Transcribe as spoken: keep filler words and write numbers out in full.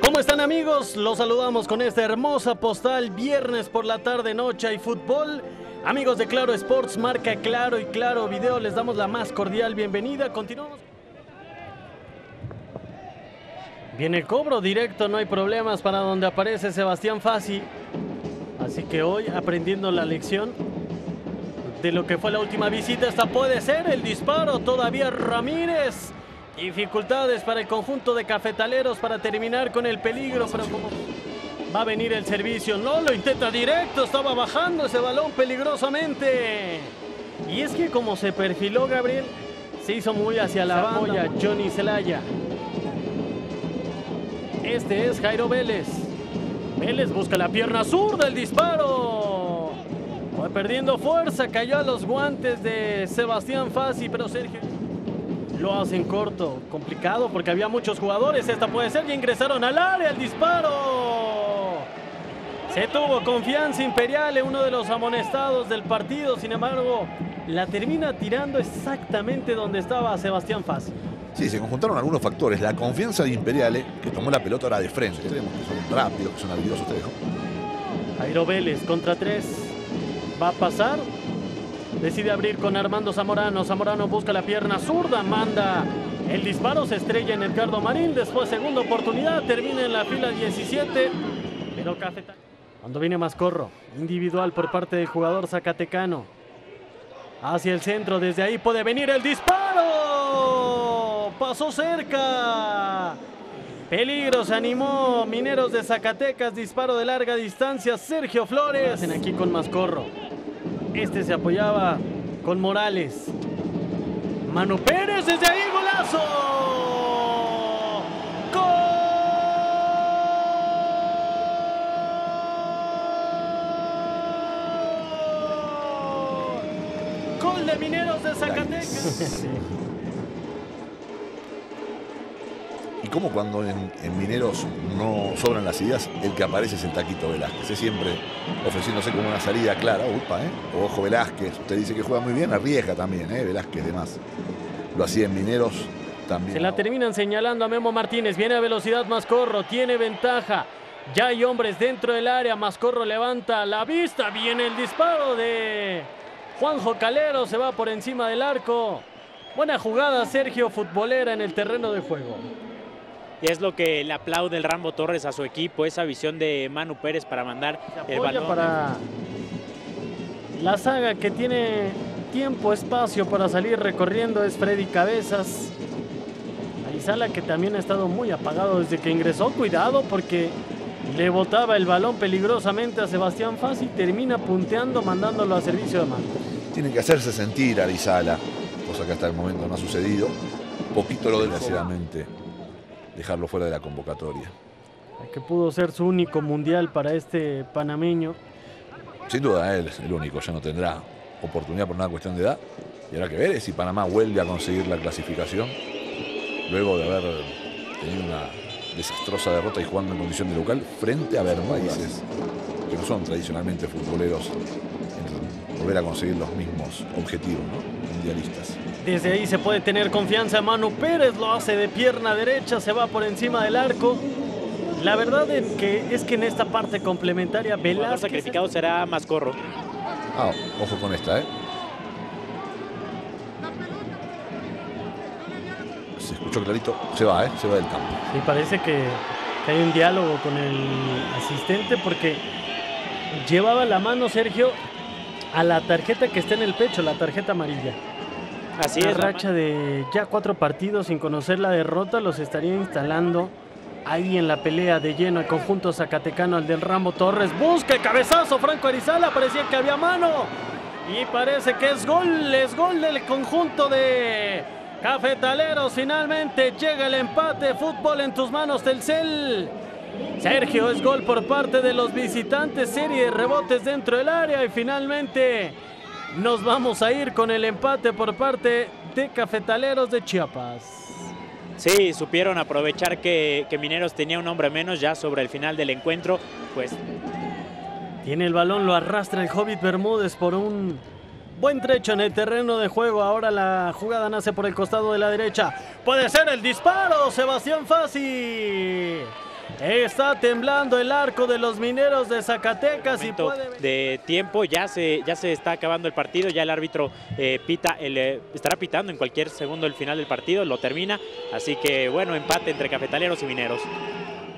¿Cómo están, amigos? Los saludamos con esta hermosa postal. Viernes por la tarde, noche hay fútbol. Amigos de Claro Sports, marca Claro y Claro Video, les damos la más cordial bienvenida. Continuamos. Viene el cobro directo, no hay problemas para donde aparece Sebastián Fassi. Así que hoy, aprendiendo la lección de lo que fue la última visita, esta puede ser el disparo. Todavía Ramírez. Dificultades para el conjunto de cafetaleros para terminar con el peligro, pero como va a venir el servicio, no lo intenta directo, estaba bajando ese balón peligrosamente. Y es que como se perfiló Gabriel, se hizo muy hacia la banda Johnny Celaya. Este es Jairo Vélez. Vélez busca la pierna zurda, el disparo. Fue perdiendo fuerza, cayó a los guantes de Sebastián Fassi, pero Sergio lo hacen corto, complicado porque había muchos jugadores. Esta puede ser, ya ingresaron al área, el disparo. Se tuvo confianza Imperial en uno de los amonestados del partido, sin embargo, la termina tirando exactamente donde estaba Sebastián Fassi. Sí, se conjuntaron algunos factores. La confianza de Imperiale, que tomó la pelota ahora de frente. Creemos que son rápidos, que son habilidosos, te dejo. Jairo Vélez contra tres. ¿Va a pasar? Decide abrir con Armando Zamorano. Zamorano busca la pierna zurda, manda el disparo, se estrella en Edgardo Marín. Después segunda oportunidad, termina en la fila diecisiete. Pero Cafeta. Cuando viene Mascorro, individual por parte del jugador zacatecano. Hacia el centro, desde ahí puede venir el disparo. Pasó cerca. Peligro, se animó Mineros de Zacatecas. Disparo de larga distancia, Sergio Flores. Hacen aquí con Mascorro. Este se apoyaba con Morales. Manu Pérez desde ahí, golazo. ¡Gol! Gol de Mineros de Zacatecas. Sí. Y como cuando en, en Mineros no sobran las ideas, el que aparece es el Taquito Velázquez. Es siempre ofreciéndose como una salida clara. Upa, ¿eh? Ojo Velázquez. Usted dice que juega muy bien, arriesga también, ¿eh? Velázquez, además. Lo hacía en Mineros también. Se la terminan señalando a Memo Martínez. Viene a velocidad Mascorro, tiene ventaja. Ya hay hombres dentro del área. Mascorro levanta la vista. Viene el disparo de Juanjo Calero. Se va por encima del arco. Buena jugada, Sergio, futbolera en el terreno de juego. Y es lo que le aplaude el Rambo Torres a su equipo, esa visión de Manu Pérez para mandar el balón. Para la saga que tiene tiempo, espacio para salir recorriendo es Freddy Cabezas. Arizala, que también ha estado muy apagado desde que ingresó. Cuidado porque le botaba el balón peligrosamente a Sebastián Fassi y termina punteando, mandándolo a servicio de mano. Tiene que hacerse sentir Arizala, cosa que hasta el momento no ha sucedido. Poquito lo desgraciadamente. Dejarlo fuera de la convocatoria. Que pudo ser su único mundial para este panameño. Sin duda, él es el único, ya no tendrá oportunidad por una cuestión de edad. Y habrá que ver si Panamá vuelve a conseguir la clasificación luego de haber tenido una desastrosa derrota y jugando en condición de local frente a países que no son tradicionalmente futboleros, en volver a conseguir los mismos objetivos, ¿no? Mundialistas. Desde ahí se puede tener confianza. Manu Pérez lo hace de pierna derecha, se va por encima del arco. La verdad es que, es que en esta parte complementaria Velázquez... El sacrificado será Mascorro. Ah, ojo con esta, ¿eh? Se escuchó clarito, se va, ¿eh? Se va del campo. Sí, parece que, que hay un diálogo con el asistente porque llevaba la mano Sergio a la tarjeta que está en el pecho, la tarjeta amarilla. Así Una es, racha de ya cuatro partidos sin conocer la derrota los estaría instalando ahí en la pelea de lleno el conjunto zacatecano, al del Rambo Torres. Busca el cabezazo Franco Arizala, parecía que había mano y parece que es gol, es gol del conjunto de Cafetaleros. Finalmente llega el empate. Fútbol en tus manos, Telcel. Sergio, es gol por parte de los visitantes, serie de rebotes dentro del área y finalmente nos vamos a ir con el empate por parte de Cafetaleros de Chiapas. Sí, supieron aprovechar que, que Mineros tenía un hombre menos ya sobre el final del encuentro. Pues tiene el balón, lo arrastra el Hobbit Bermúdez por un buen trecho en el terreno de juego. Ahora la jugada nace por el costado de la derecha. Puede ser el disparo, Sebastián Fassi. Está temblando el arco de los Mineros de Zacatecas y puede... de tiempo, ya se, ya se está acabando el partido, ya el árbitro eh, pita, el, eh, estará pitando en cualquier segundo el final del partido, lo termina, así que bueno, empate entre Cafetaleros y Mineros.